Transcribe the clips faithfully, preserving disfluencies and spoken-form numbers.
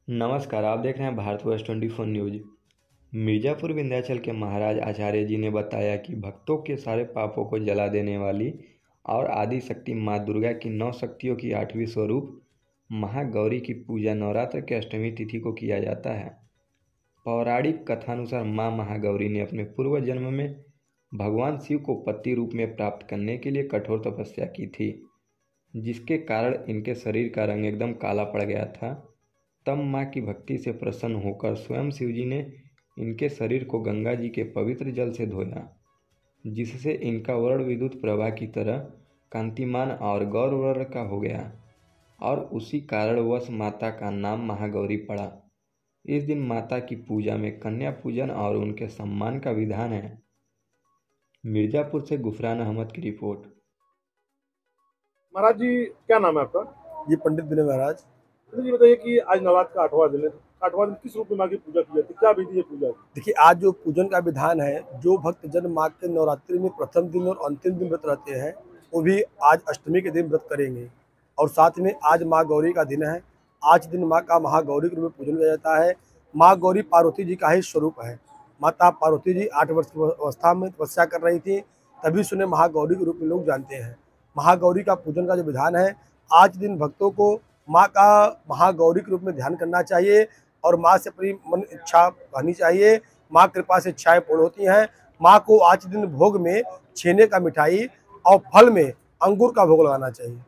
नमस्कार, आप देख रहे हैं भारतवर्ष चौबीस न्यूज। मिर्ज़ापुर विंध्याचल के महाराज आचार्य जी ने बताया कि भक्तों के सारे पापों को जला देने वाली और आदि शक्ति माँ दुर्गा की नौ शक्तियों की आठवीं स्वरूप महागौरी की पूजा नवरात्र के अष्टमी तिथि को किया जाता है। पौराणिक कथानुसार माँ महागौरी ने अपने पूर्व जन्म में भगवान शिव को पति रूप में प्राप्त करने के लिए कठोर तपस्या की थी, जिसके कारण इनके शरीर का रंग एकदम काला पड़ गया था। तब माँ की भक्ति से प्रसन्न होकर स्वयं शिवजी ने इनके शरीर को गंगा जी के पवित्र जल से धोया, जिससे इनका वर्ण विद्युत प्रवाह की तरह कांतिमान और गौरवर्ण का हो गया और उसी कारणवश माता का नाम महागौरी पड़ा। इस दिन माता की पूजा में कन्या पूजन और उनके सम्मान का विधान है। मिर्ज़ापुर से गुफरान अहमद की रिपोर्ट। महाराज जी, क्या नाम है आपका? जी पंडित विनय महाराज। जी बताइए कि आज नवरात्र का आठवां दिन है। आठवां दिन किस रूप में माँ की पूजा की जाती है, क्या विधि है पूजा की? देखिए, आज जो पूजन का विधान है, जो भक्तजन माँ के नवरात्रि में प्रथम दिन और अंतिम दिन व्रत रहते हैं, वो भी आज अष्टमी के दिन व्रत करेंगे। और साथ में आज माँ गौरी का दिन है। आज दिन माँ का महागौरी के रूप में पूजन किया जाता है। माँ गौरी पार्वती जी का ही स्वरूप है। माता पार्वती जी आठ वर्ष की अवस्था में तपस्या कर रही थी, तभी से उन्हें महागौरी के रूप में लोग जानते हैं। महागौरी का पूजन का जो विधान है, आज दिन भक्तों को माँ का महागौरी के रूप में ध्यान करना चाहिए और माँ से अपनी मन इच्छा कहनी चाहिए। माँ कृपा से इच्छाएं पूर्ण होती हैं। माँ को आज दिन भोग में छेने का मिठाई और फल में अंगूर का भोग लगाना चाहिए।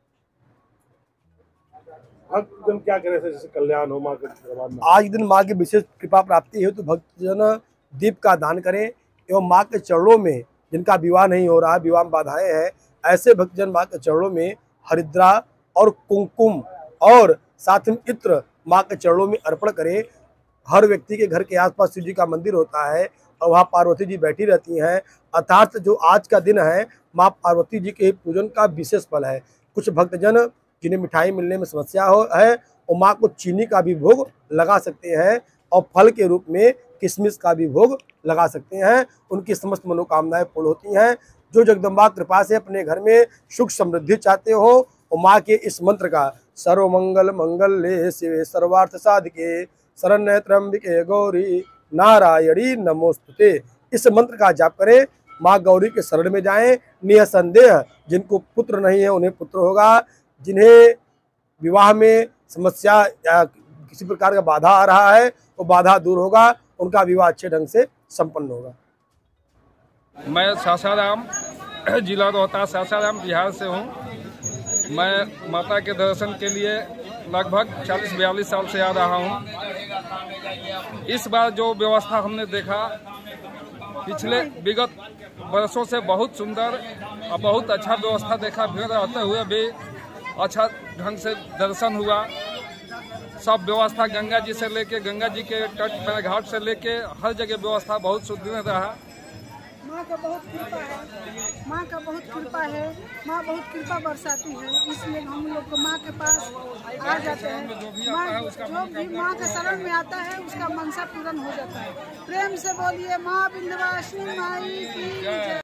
भक्तजन क्या करें जैसे कल्याण हो माँ के दरबार में? आज दिन माँ की विशेष कृपा प्राप्ति हो तो भक्तजन दीप का दान करें एवं माँ के चरणों में, जिनका विवाह नहीं हो रहा, विवाह में बाधाएं हैं, ऐसे भक्तजन माँ के चरणों में हरिद्रा और कुमकुम और साथ में इत्र माँ के चरणों में अर्पण करें। हर व्यक्ति के घर के आसपास शिव जी का मंदिर होता है और वहाँ पार्वती जी बैठी रहती हैं। अर्थात जो आज का दिन है, माँ पार्वती जी के पूजन का विशेष फल है। कुछ भक्तजन जिन्हें मिठाई मिलने में समस्या हो है, वो माँ को चीनी का भी भोग लगा सकते हैं और फल के रूप में किशमिश का भी भोग लगा सकते हैं। उनकी समस्त मनोकामनाएं पूर्ण होती हैं। जो जगदम्बा कृपा से अपने घर में सुख समृद्धि चाहते हो, और माँ के इस मंत्र का सर्वमंगल मंगल्ये शिवे सर्वार्थ साधिके शरण्ये त्र्यंबिके गौरी नारायणी नमोस्तुते, इस मंत्र का जाप करें। माँ गौरी के शरण में जाएं। निसंदेह जिनको पुत्र नहीं है उन्हें पुत्र होगा। जिन्हें विवाह में समस्या या किसी प्रकार का बाधा आ रहा है, वो बाधा दूर होगा। उनका विवाह अच्छे ढंग से संपन्न होगा। मैं सासाराम, जिला रोहतास सासाराम बिहार से हूँ। मैं माता के दर्शन के लिए लगभग चालीस बयालीस साल से आ रहा हूँ। इस बार जो व्यवस्था हमने देखा, पिछले विगत वर्षों से बहुत सुंदर और बहुत अच्छा व्यवस्था देखा। भीड़ रहते हुए भी अच्छा ढंग से दर्शन हुआ। सब व्यवस्था गंगा जी से लेके, गंगा जी के तट पर घाट से लेके हर जगह व्यवस्था बहुत सुदृढ़ रहा। माँ का बहुत कृपा है, माँ का बहुत कृपा है। माँ बहुत कृपा बरसाती है, इसलिए हम लोग को माँ के पास आ जाते हैं। माँ जो भी माँ के शरण में आता है उसका मनसा पूर्ण हो जाता है। प्रेम से बोलिए माँ विंध्यवासिनी माई की जय।